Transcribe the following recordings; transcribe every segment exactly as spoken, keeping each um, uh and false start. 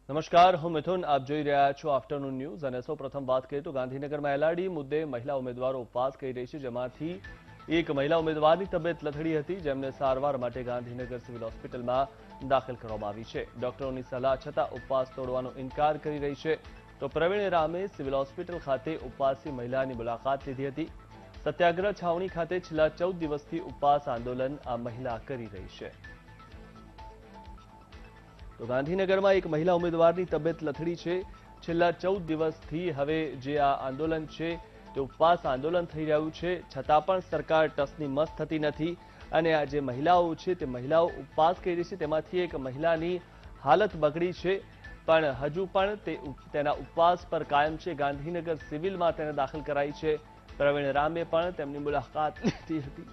નમસ્કાર, હું મિથુન. આપ જોઈ રહ્યા છો આફ્ટરનૂન ન્યૂઝ અને સૌ પ્રથમ વાત કરીએ તો ગાંધીનગરમાં એલઆરડી મુદ્દે મહિલા ઉમેદવારો ઉપવાસ કરી રહી છે, જેમાંથી એક મહિલા ઉમેદવારની તબિયત લથડી હતી, જેમને સારવાર માટે ગાંધીનગર સિવિલ હોસ્પિટલમાં દાખલ કરવામાં આવી છે. ડોક્ટરોની સલાહ છતાં ઉપવાસ તોડવાનો ઇનકાર કરી રહી છે. તો પ્રવીણ રામે સિવિલ હોસ્પિટલ ખાતે ઉપવાસી મહિલાની મુલાકાત લીધી હતી. સત્યાગ્રહ છાવણી ખાતે છેલ્લા ચૌદ દિવસથી ઉપવાસ આંદોલન આ મહિલા કરી રહી છે. તો ગાંધીનગરમાં એક મહિલા ઉમેદવારની તબિયત લથડી છે. છેલ્લા ચૌદ દિવસથી હવે જે આ આંદોલન છે તે ઉપવાસ આંદોલન થઈ રહ્યું છે, છતાં પણ સરકાર ટસની મસ થતી નથી. અને આ જે મહિલાઓ છે તે મહિલાઓ ઉપવાસ કરી રહી છે, તેમાંથી એક મહિલાની હાલત બગડી છે, પણ હજુ પણ તે તેના ઉપવાસ પર કાયમ છે. ગાંધીનગર સિવિલમાં તેને દાખલ કરાઈ છે. પ્રવીણ રામે પણ તેમની મુલાકાત લીધી હતી.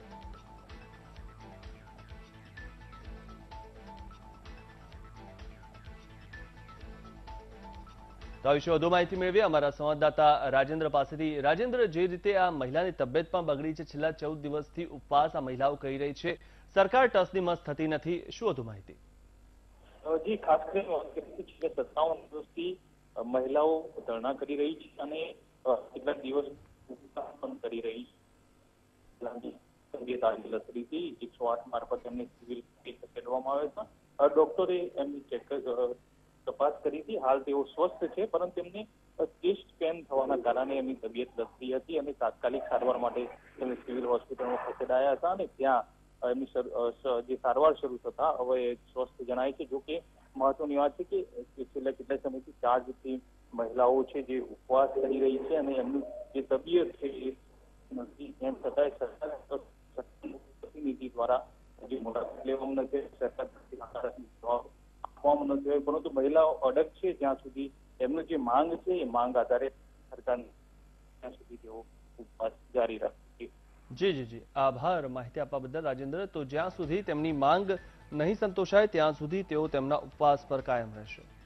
તો આ વિશે વધુ માહિતી મેળવી અમારા સંવાદદાતા રાજેન્દ્ર પાસેથી. રાજેન્દ્ર, જે રીતે આ મહિલાની તબિયત પણ બગડી છે, છેલ્લા ચૌદ દિવસથી ઉપવાસ આ મહિલાઓ કરી રહી છે, સરકાર ટસની મસ થતી નથી, શું વધુ માહિતી? જી, ખાસ કરીને વાત કરીએ છેલ્લા સત્તાવન દિવસથી મહિલાઓ ધરણા કરી રહી છે અને કેટલાક દિવસ પણ કરી રહી છે. તબિયત આવી લથડી હતી, એકસો આઠ મારફત એમને સિવિલ ખસેડવામાં આવ્યા હતા. ડોક્ટરે એમની ચેક તપાસ કરી હતી. હાલ તેઓ સ્વસ્થ છે, પરંતુ તેમને ચેસ્ટ પેન થવાના કારણે એમની તબિયત લથડી હતી અને તાત્કાલિક સારવાર માટે તેમને સિવિલ હોસ્પિટલમાં ખસેડાયા હતા અને ત્યાં એમની જે સારવાર શરૂ થતા હવે સ્વસ્થ જણાય છે. જો કે મહત્વની વાત છે કે છેલ્લા કેટલા સમયથી ચાર જેટલી મહિલાઓ છે જે ઉપવાસ કરી રહી છે અને એમની જે તબિયત છે એ નથી, એમ છતાંય સરકાર પ્રતિનિધિ દ્વારા જે મુલાકાત લેવામાં નથી, સરકાર જવાબ આપવામાં નથી આવ્યો, પરંતુ મહિલાઓ અડગ છે. જ્યાં સુધી એમનું જે માંગ છે એ માંગ આધારે સરકાર ત્યાં સુધી તેઓ ઉપવાસ જારી રાખે. જી જી જી આભાર માહિતી આપવા બદલ રાજેન્દ્ર. તો જ્યાં સુધી તેમની માંગ નહીં સંતોષાય ત્યાં સુધી તેઓ તેમના ઉપવાસ પર કાયમ રહેશે.